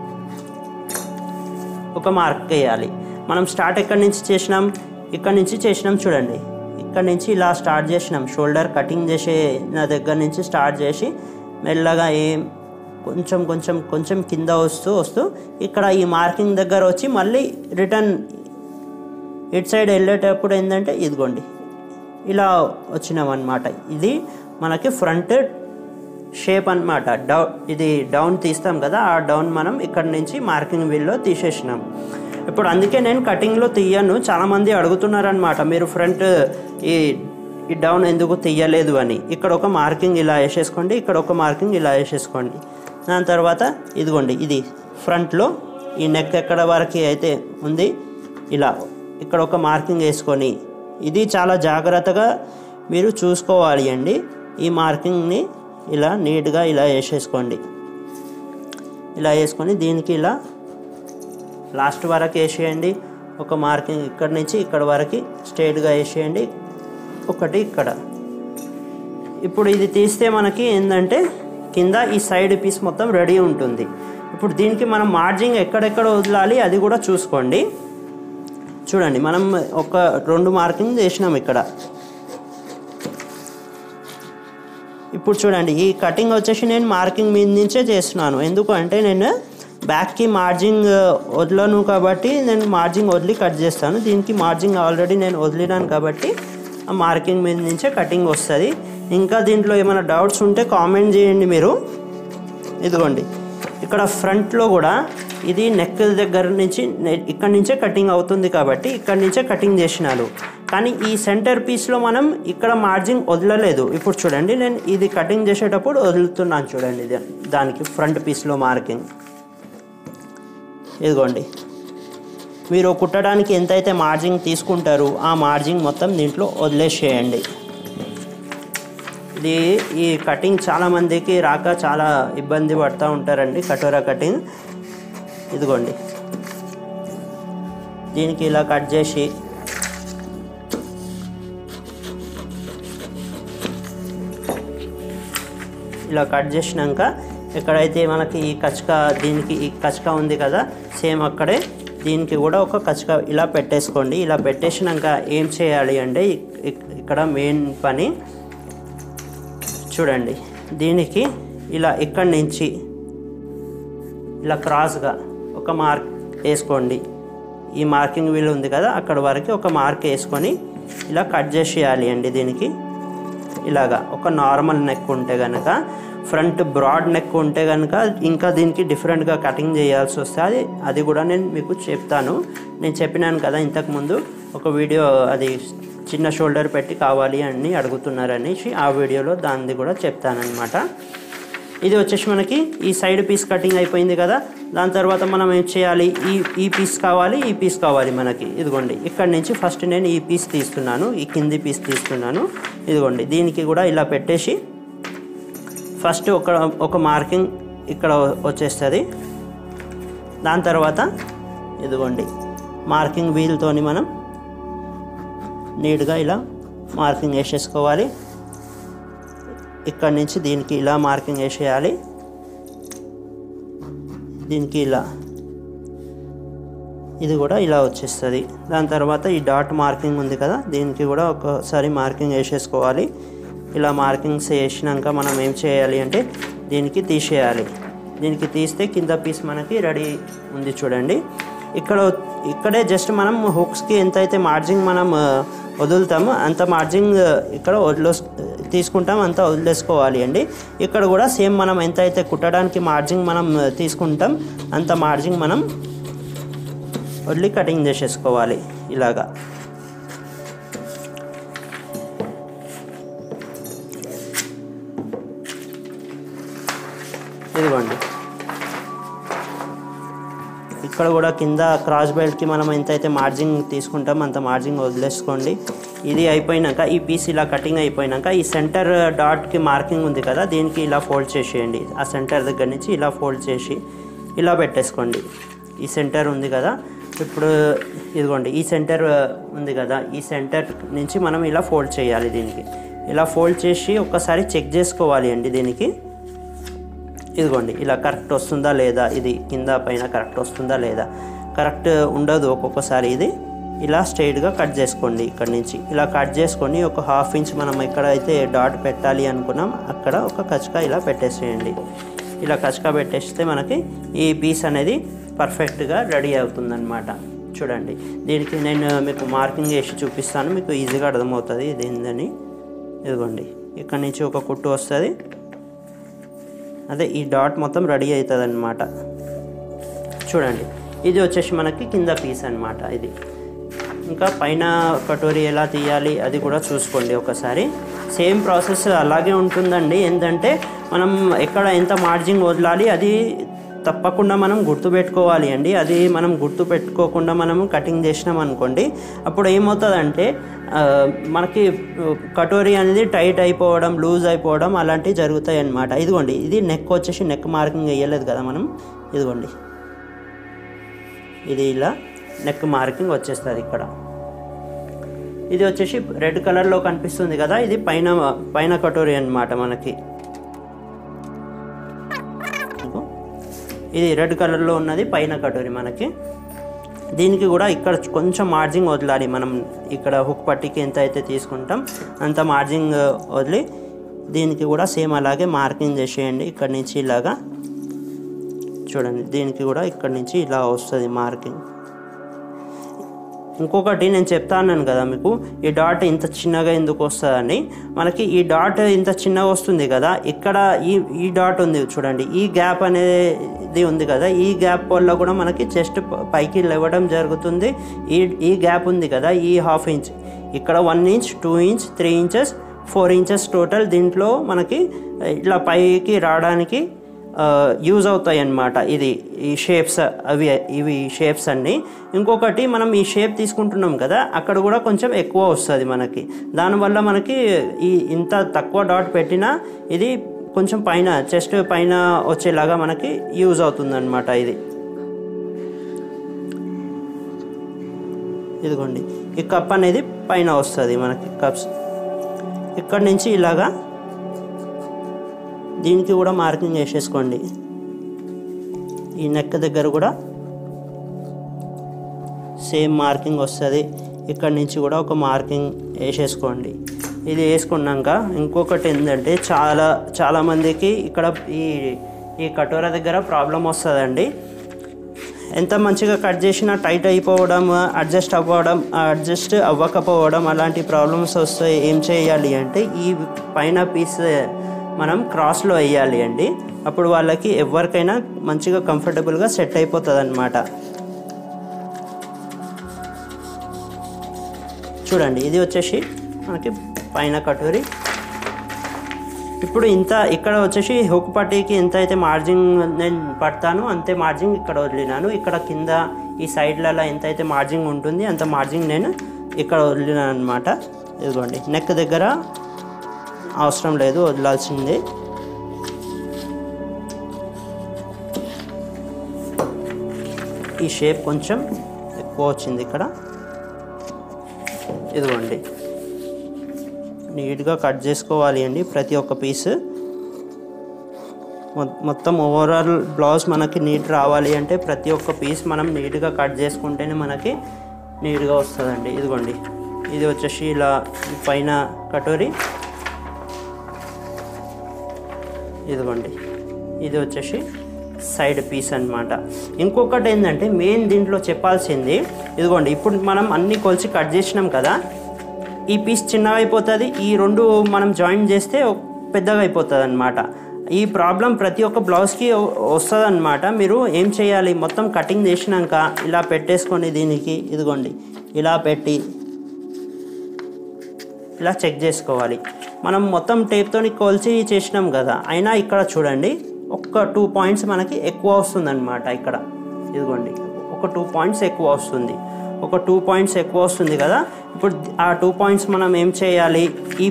ఒక మార్క్ వేయాలి. మనం స్టార్ట్ ఎక్కడి నుంచి చేసినాం, ఇక్కడి నుంచి చేసినాం చూడండి. ఇక్కడి నుంచి ఇలా స్టార్ట్ చేసినాం, షోల్డర్ కటింగ్ చేసే నా దగ్గర నుంచి స్టార్ట్ చేసి మెల్లగా కొంచెం కొంచెం కొంచెం కింద వస్తూ ఇక్కడ ఈ మార్కింగ్ దగ్గర వచ్చి మళ్ళీ రిటర్న్ ఇటు సైడ్ వెళ్ళేటప్పుడు ఏంటంటే ఇదిగోండి ఇలా వచ్చినామన్నమాట. ఇది మనకి ఫ్రంట్ షేప్ అన్నమాట. ఇది డౌన్ తీస్తాం కదా, ఆ డౌన్ మనం ఇక్కడ నుంచి మార్కింగ్ వీల్లో తీసేసినాం. ఇప్పుడు అందుకే నేను కటింగ్లో తీయను. చాలామంది అడుగుతున్నారనమాట, మీరు ఫ్రంట్ ఈ డౌన్ ఎందుకు తీయలేదు అని. ఇక్కడ ఒక మార్కింగ్ ఇలా వేసేసుకోండి, ఇక్కడ ఒక మార్కింగ్ ఇలా వేసేసుకోండి. దాని తర్వాత ఇదిగోండి ఇది ఫ్రంట్లో ఈ నెక్ ఎక్కడ వరకు అయితే ఉంది ఇలా ఇక్కడ ఒక మార్కింగ్ వేసుకొని, ఇది చాలా జాగ్రత్తగా మీరు చూసుకోవాలి అండి. ఈ మార్కింగ్ని ఇలా నీట్గా ఇలా వేసేసుకోండి. ఇలా వేసుకొని దీనికి ఇలా లాస్ట్ వరకు వేసేయండి. ఒక మార్కింగ్ ఇక్కడ నుంచి ఇక్కడ వరకు స్ట్రైట్గా వేసేయండి, ఒకటి ఇక్కడ. ఇప్పుడు ఇది తీస్తే మనకి ఏంటంటే కింద ఈ సైడ్ పీస్ మొత్తం రెడీ ఉంటుంది. ఇప్పుడు దీనికి మనం మార్జింగ్ ఎక్కడెక్కడ వదలాలి అది కూడా చూసుకోండి. చూడండి మనం ఒక 2 మార్కింగ్ వేసినాం ఇక్కడ. ఇప్పుడు చూడండి ఈ కటింగ్ వచ్చేసి నేను మార్కింగ్ మీద నుంచే చేస్తున్నాను. ఎందుకు అంటే నేను బ్యాక్కి మార్జింగ్ వదలను కాబట్టి నేను మార్జింగ్ వదిలి కట్ చేస్తాను. దీనికి మార్జింగ్ ఆల్రెడీ నేను వదిలినాను కాబట్టి ఆ మార్కింగ్ మీద నుంచే కటింగ్ వస్తుంది. ఇంకా దీంట్లో ఏమైనా డౌట్స్ ఉంటే కామెంట్ చేయండి మీరు. ఇదిగోండి ఇక్కడ ఫ్రంట్లో కూడా ఇది నెక్ దగ్గర నుంచి ఇక్కడ నుంచే కటింగ్ అవుతుంది కాబట్టి ఇక్కడ నుంచే కటింగ్ చేసినాను. కానీ ఈ సెంటర్ పీస్లో మనం ఇక్కడ మార్జింగ్ వదలలేదు. ఇప్పుడు చూడండి నేను ఇది కటింగ్ చేసేటప్పుడు వదులుతున్నాను చూడండి, దానికి ఫ్రంట్ పీస్లో మార్కింగ్. ఇదిగోండి మీరు కుట్టడానికి ఎంతైతే మార్జింగ్ తీసుకుంటారో ఆ మార్జింగ్ మొత్తం దీంట్లో వదిలేసేయండి. ఈ కటింగ్ చాలామందికి రాక చాలా ఇబ్బంది పడుతూ ఉంటారండి, కటోరా కటింగ్. ఇదిగోండి దీనికి ఇలా కట్ చేసి ఇలా కట్ చేసినాక ఎక్కడైతే మనకి ఈ కచక దీనికి ఈ కచక ఉంది కదా, సేమ్ అక్కడే దీనికి కూడా ఒక కచక ఇలా పెట్టేసుకోండి. ఇలా పెట్టేసినాక ఏం చేయాలి అంటే ఇక్కడ మెయిన్ పని చూడండి, దీనికి ఇలా ఇక్కడి నుంచి ఇలా క్రాస్గా ఒక మార్క్ వేసుకోండి. ఈ మార్కింగ్ వీల్ ఉంది కదా అక్కడ వరకు ఒక మార్క్ వేసుకొని ఇలా కట్ చేసేయాలి అండి. దీనికి ఇలాగా ఒక నార్మల్ నెక్ ఉంటే కనుక, ఫ్రంట్ బ్రాడ్ నెక్ ఉంటే కనుక ఇంకా దీనికి డిఫరెంట్గా కటింగ్ చేయాల్సి వస్తుంది. అది కూడా నేను మీకు చెప్తాను. నేను చెప్పినాను కదా ఇంతకుముందు ఒక వీడియో, అది చిన్న షోల్డర్ పెట్టి కావాలి అని అడుగుతున్నారనేసి ఆ వీడియోలో దాన్ని కూడా చెప్తానన్నమాట. ఇది వచ్చేసి మనకి ఈ సైడ్ పీస్ కటింగ్ అయిపోయింది కదా. దాని తర్వాత మనం ఏం చేయాలి, ఈ పీస్ కావాలి, ఈ పీస్ కావాలి మనకి. ఇదిగోండి ఇక్కడ నుంచి ఫస్ట్ నేను ఈ పీస్ తీస్తున్నాను, ఈ కింది పీస్ తీస్తున్నాను. ఇదిగోండి దీనికి కూడా ఇలా పెట్టేసి ఫస్ట్ ఒక మార్కింగ్ ఇక్కడ వచ్చేస్తుంది. దాని తర్వాత ఇదిగోండి మార్కింగ్ వీల్తోని మనం నీట్గా ఇలా మార్కింగ్ వేసేసుకోవాలి. ఇక్కడ నుంచి దీనికి ఇలా మార్కింగ్ వేసేయాలి, దీనికి ఇలా, ఇది కూడా ఇలా వచ్చేస్తుంది. దాని తర్వాత ఈ డాట్ మార్కింగ్ ఉంది కదా, దీనికి కూడా ఒకసారి మార్కింగ్ వేసేసుకోవాలి. ఇలా మార్కింగ్స్ వేసినాక మనం ఏం చేయాలి అంటే దీనికి తీసేయాలి. దీనికి తీస్తే కింద పీస్ మనకి రెడీ ఉంది చూడండి. ఇక్కడే జస్ట్ మనం హుక్స్కి ఎంతైతే మార్జింగ్ మనం వదులుతాము అంత మార్జింగ్ ఇక్కడ తీసుకుంటాం, అంత వదిలేసుకోవాలి అండి. ఇక్కడ కూడా సేమ్ మనం ఎంతైతే కుట్టడానికి మార్జింగ్ మనం తీసుకుంటాం అంత మార్జింగ్ మనం వదిలి కటింగ్ చేసేసుకోవాలి ఇలాగా. ఇదిగోండి ఇక్కడ కూడా కింద క్రాస్ బెల్ట్కి మనం ఎంతైతే మార్జింగ్ తీసుకుంటాం అంత మార్జింగ్ వదిలేసుకోండి. ఇది అయిపోయినాక ఈ పీస్ ఇలా కటింగ్ అయిపోయినాక ఈ సెంటర్ డాట్కి మార్కింగ్ ఉంది కదా, దీనికి ఇలా ఫోల్డ్ చేసేయండి. ఆ సెంటర్ దగ్గర నుంచి ఇలా ఫోల్డ్ చేసి ఇలా పెట్టేసుకోండి. ఈ సెంటర్ ఉంది కదా ఇప్పుడు ఇదిగోండి ఈ సెంటర్ ఉంది కదా, ఈ సెంటర్ నుంచి మనం ఇలా ఫోల్డ్ చేయాలి. దీనికి ఇలా ఫోల్డ్ చేసి ఒకసారి చెక్ చేసుకోవాలి అండి. దీనికి ఇదిగోండి ఇలా కరెక్ట్ వస్తుందా లేదా, ఇది కింద పైన కరెక్ట్ వస్తుందా లేదా. కరెక్ట్ ఉండదు ఒక్కొక్కసారి. ఇది ఇలా స్ట్రైట్గా కట్ చేసుకోండి. ఇక్కడ నుంచి ఇలా కట్ చేసుకొని ఒక 1/2 ఇంచ్ మనం ఎక్కడైతే డాట్ పెట్టాలి అనుకున్నాం అక్కడ ఒక కచకా ఇలా పెట్టేసేయండి. ఇలా కచకా పెట్టేస్తే మనకి ఈ పీస్ అనేది పర్ఫెక్ట్గా రెడీ అవుతుందన్నమాట. చూడండి, దీనికి నేను మీకు మార్కింగ్ చేసి చూపిస్తాను, మీకు ఈజీగా అర్థమవుతుంది ఇది ఏందని. ఇదిగోండి ఇక్కడ నుంచి ఒక కుట్టు వస్తుంది, అదే ఈ డాట్ మొత్తం రెడీ అవుతుంది అన్నమాట. చూడండి, ఇది వచ్చేసి మనకి కింద పీస్ అన్నమాట. ఇది ఇంకా పైన కటోరీ ఎలా తీయాలి అది కూడా చూసుకోండి ఒకసారి. సేమ్ ప్రాసెస్ అలాగే ఉంటుందండి. ఏంటంటే మనం ఎక్కడ ఎంత మార్జిన్ వదలాలి అది తప్పకుండా మనం గుర్తుపెట్టుకోవాలి అండి. అది మనం గుర్తుపెట్టుకోకుండా మనము కటింగ్ చేసినాం అనుకోండి, అప్పుడు ఏమవుతుందంటే మనకి కటోరీ అనేది టైట్ అయిపోవడం, లూజ్ అయిపోవడం అలాంటివి జరుగుతాయి అన్నమాట. ఇదిగోండి, ఇది నెక్ వచ్చేసి నెక్ మార్కింగ్ వేయలేదు కదా మనం. ఇదిగోండి, ఇది ఇలా నెక్ మార్కింగ్ వచ్చేస్తుంది ఇక్కడ. ఇది వచ్చేసి రెడ్ కలర్లో కనిపిస్తుంది కదా, ఇది పైన కటోరీ అన్నమాట మనకి. ఇది రెడ్ కలర్లో ఉన్నది పైన కటోరీ మనకి. దీనికి కూడా ఇక్కడ కొంచెం మార్జిన్ వదలాలి మనం. ఇక్కడ హుక్ పట్టీకి ఎంత అయితే తీసుకుంటాం అంత మార్జిన్ వదిలి దీనికి కూడా సేమ్ అలాగే మార్కింగ్ చేసేయండి. ఇక్కడ నుంచి ఇలాగా చూడండి, దీనికి కూడా ఇక్కడ నుంచి ఇలా వస్తుంది మార్కింగ్. ఇంకొకటి నేను చెప్తాను కదా మీకు, ఈ డాట్ ఇంత చిన్నగా ఎందుకు వస్తుందని. మనకి ఈ డాట్ ఇంత చిన్నగా వస్తుంది కదా, ఇక్కడ ఈ డాట్ ఉంది చూడండి, ఈ గ్యాప్ అనేది ఉంది కదా, ఈ గ్యాప్ వల్ల కూడా మనకి చెస్ట్ పైకి లేవడం జరుగుతుంది. ఈ గ్యాప్ ఉంది కదా, ఈ 1/2 ఇంచ్, ఇక్కడ 1 inch, 2 inch, 3 inches, 4 inches total దీంట్లో మనకి ఇట్లా పైకి రావడానికి యూజ్ అవుతాయి అన్నమాట. ఈ షేప్స్ ఇవి షేప్స్ అన్నీ. ఇంకొకటి మనం ఈ షేప్ తీసుకుంటున్నాం కదా, అక్కడ కూడా కొంచెం ఎక్కువ వస్తుంది మనకి. దానివల్ల మనకి ఇంత తక్కువ డాట్ పెట్టినా ఇది కొంచెం పైన చెస్ట్ పైన వచ్చేలాగా మనకి యూజ్ అవుతుంది అన్నమాట. ఇదిగోండి, ఈ కప్ అనేది పైన వస్తుంది మనకి. కప్స్ ఇక్కడ నుంచి ఇలాగా దీనికి కూడా మార్కింగ్ వేసేసుకోండి. ఈ నెక్ దగ్గర కూడా సేమ్ మార్కింగ్ వస్తుంది. ఇక్కడ నుంచి కూడా ఒక మార్కింగ్ వేసేసుకోండి. ఇది వేసుకున్నాక ఇంకొకటి ఏంటంటే చాలామందికి ఇక్కడ ఈ కటోరా దగ్గర ప్రాబ్లం వస్తుందండి. ఎంత మంచిగా కట్ చేసినా టైట్ అయిపోవడం, అడ్జస్ట్ అవ్వకపోవడం అలాంటి ప్రాబ్లమ్స్ వస్తాయి. ఏం చేయాలి అంటే ఈ పైన పీస్ మనం క్రాస్లో వేయాలి అండి. అప్పుడు వాళ్ళకి ఎవరికైనా మంచిగా కంఫర్టబుల్గా సెట్ అయిపోతుంది అన్నమాట. చూడండి, ఇది వచ్చేసి మనకి పైన కటోరీ. ఇప్పుడు ఇక్కడ వచ్చేసి హుక్ పట్టీకి ఎంత అయితే మార్జిన్ నేను పడతానో అంతే మార్జిన్ ఇక్కడ వదిలినాను. ఇక్కడ కింద ఈ సైడ్లలో ఎంత అయితే మార్జిన్ ఉంటుంది అంత మార్జిన్ నేను ఇక్కడ వదిలినాను అనమాట. ఇదిగోండి, నెక్ దగ్గర అవసరం లేదు, వదలాల్సిందే. ఈ షేప్ కొంచెం ఎక్కువ వచ్చింది ఇక్కడ. ఇదిగోండి, నీట్గా కట్ చేసుకోవాలి అండి ప్రతి ఒక్క పీస్. మొత్తం ఓవరాల్ బ్లౌజ్ మనకి నీట్ రావాలి అంటే ప్రతి ఒక్క పీస్ మనం నీట్గా కట్ చేసుకుంటేనే మనకి నీట్గా వస్తుందండి. ఇదిగోండి, ఇది వచ్చేసి ఇలా పైన కటోరీ. ఇదిగోండి, ఇది వచ్చేసి సైడ్ పీస్ అన్నమాట. ఇంకొకటి ఏంటంటే మెయిన్ దీంట్లో చెప్పాల్సింది, ఇదిగోండి ఇప్పుడు మనం అన్ని కొలిచి కట్ చేసినాం కదా, ఈ పీస్ చిన్నగా అయిపోతుంది, ఈ రెండు మనం జాయిన్ చేస్తే పెద్దగా అయిపోతుంది అన్నమాట. ఈ ప్రాబ్లం ప్రతి ఒక్క బ్లౌజ్కి వస్తుంది అన్నమాట. మీరు ఏం చేయాలి, మొత్తం కటింగ్ చేసినాక ఇలా పెట్టేసుకొని దీనికి ఇదిగోండి ఇలా పెట్టి ఇలా చెక్ చేసుకోవాలి. మనం మొత్తం టేప్తో కొలిచి చేసినాం కదా, అయినా ఇక్కడ చూడండి ఒక 2 పాయింట్స్ మనకి ఎక్కువ వస్తుంది అన్నమాట. ఇక్కడ ఇదిగోండి ఒక 2 పాయింట్స్ ఎక్కువ వస్తుంది. ఒక 2 పాయింట్స్ ఎక్కువ వస్తుంది కదా, ఇప్పుడు ఆ 2 పాయింట్స్ మనం ఏం చేయాలి, ఈ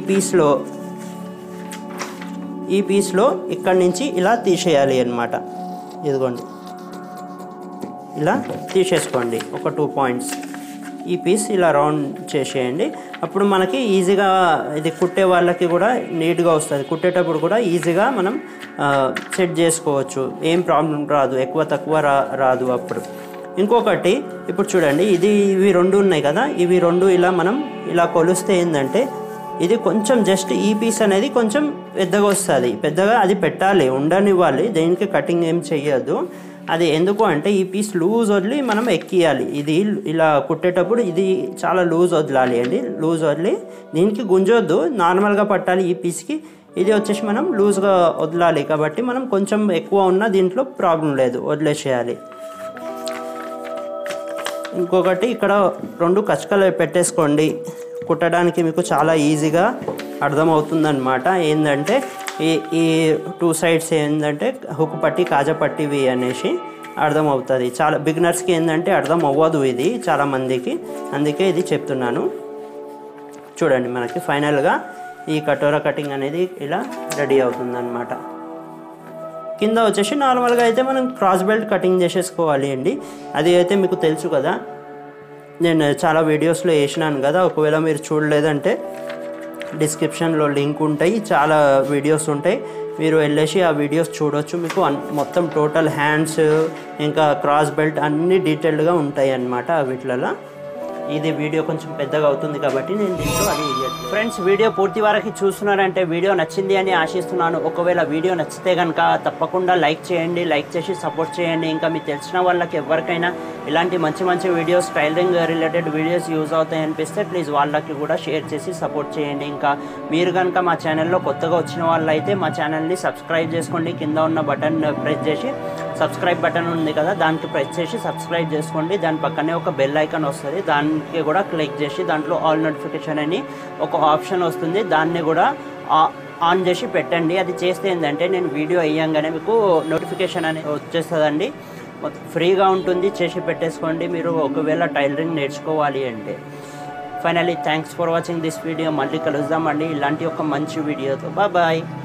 పీస్లో ఇక్కడి నుంచి ఇలా తీసేయాలి అన్నమాట. ఇదిగోండి ఇలా తీసేసుకోండి ఒక 2 పాయింట్స్. ఈ పీస్ ఇలా రౌండ్ చేసేయండి. అప్పుడు మనకి ఈజీగా ఇది కుట్టే వాళ్ళకి కూడా నీట్గా వస్తుంది. కుట్టేటప్పుడు కూడా ఈజీగా మనం సెట్ చేసుకోవచ్చు, ఏం ప్రాబ్లం రాదు, ఎక్కువ తక్కువ రాదు అప్పుడు. ఇంకొకటి ఇప్పుడు చూడండి, ఇవి 2 ఉన్నాయి కదా, ఇవి 2 ఇలా మనం ఇలా కొలిస్తే ఏంటంటే ఇది కొంచెం జస్ట్ ఈ పీస్ అనేది కొంచెం పెద్దగా వస్తుంది. పెద్దగా అది పెట్టాలి, ఉండనివ్వాలి, దేనికి కటింగ్ ఏం చెయ్యొద్దు. అది ఎందుకు అంటే ఈ పీస్ లూజ్ వదిలి మనం ఎక్కియాలి. ఇది ఇలా కుట్టేటప్పుడు ఇది చాలా లూజ్ వదలాలి అండి. లూజ్ వదిలి దీనికి గుంజొద్దు, నార్మల్గా పట్టాలి ఈ పీస్కి. ఇది వచ్చేసి మనం లూజ్గా వదలాలి కాబట్టి మనం కొంచెం ఎక్కువ ఉన్నా దీంట్లో ప్రాబ్లం లేదు, వదిలేసేయాలి. ఇంకొకటి ఇక్కడ 2 కచకలు పెట్టేసుకోండి, కుట్టడానికి మీకు చాలా ఈజీగా అర్థమవుతుందన్నమాట. ఏంటంటే ఈ 2 సైడ్స్ ఏంటంటే హుక్ పట్టి కాజా పట్టివి అనేసి అర్థమవుతుంది. చాలా బిగినర్స్కి ఏంటంటే అర్థం అవ్వదు ఇది చాలామందికి, అందుకే ఇది చెప్తున్నాను. చూడండి, మనకి ఫైనల్గా ఈ కటోరా కటింగ్ అనేది ఇలా రెడీ అవుతుందన్నమాట. కింద వచ్చేసి నార్మల్గా అయితే మనం క్రాస్ బెల్ట్ కటింగ్ చేసేసుకోవాలి అండి. అది అయితే మీకు తెలుసు కదా, నేను చాలా వీడియోస్లో వేసినాను కదా. ఒకవేళ మీరు చూడలేదంటే డిస్క్రిప్షన్లో లింక్ ఉంటాయి, చాలా వీడియోస్ ఉంటాయి, మీరు వెళ్ళేసి ఆ వీడియోస్ చూడవచ్చు. మీకు మొత్తం టోటల్ హ్యాండ్స్ ఇంకా క్రాస్ బెల్ట్ అన్నీ డీటెయిల్డ్గా ఉంటాయి అన్నమాట వీటిలలో. ఇది వీడియో కొంచెం పెద్దగా అవుతుంది కాబట్టి నేను దీంట్లో అది ఇవ్వట్లేదు. ఫ్రెండ్స్, వీడియో పూర్తి వరకు చూస్తున్నారంటే వీడియో నచ్చింది అని ఆశిస్తున్నాను. ఒకవేళ వీడియో నచ్చితే కనుక తప్పకుండా లైక్ చేయండి, లైక్ చేసి సపోర్ట్ చేయండి. ఇంకా మీకు తెలిసిన వాళ్ళకి ఎవరికైనా ఇలాంటి మంచి మంచి videos, tailoring related videos use అవుతాయి అనిపిస్తే ప్లీజ్ వాళ్ళకి కూడా షేర్ చేసి సపోర్ట్ చేయండి. ఇంకా మీరు కనుక మా ఛానల్లో కొత్తగా వచ్చిన వాళ్ళైతే మా ఛానల్ని సబ్స్క్రైబ్ చేసుకోండి. కింద ఉన్న బటన్ ప్రెస్ చేసి, సబ్స్క్రైబ్ బటన్ ఉంది కదా దానికి ప్రెస్ చేసి సబ్స్క్రైబ్ చేసుకోండి. దాని పక్కనే ఒక బెల్ ఐకాన్ వస్తుంది, దానికి కూడా క్లిక్ చేసి దాంట్లో ఆల్ నోటిఫికేషన్ అని ఒక ఆప్షన్ వస్తుంది, దాన్ని కూడా ఆన్ చేసి పెట్టండి. అది చేస్తే ఏంటంటే నేను వీడియో అయ్యంగానే మీకు నోటిఫికేషన్ అనేది వచ్చేస్తుందండి. ఫ్రీగా ఉంటుంది, చేసి పెట్టేసుకోండి మీరు ఒకవేళ టైలరింగ్ నేర్చుకోవాలి అంటే. Finally thanks for watching this video. మళ్ళీ కలుద్దామండి ఇలాంటి ఒక మంచి వీడియోతో. బాయ్.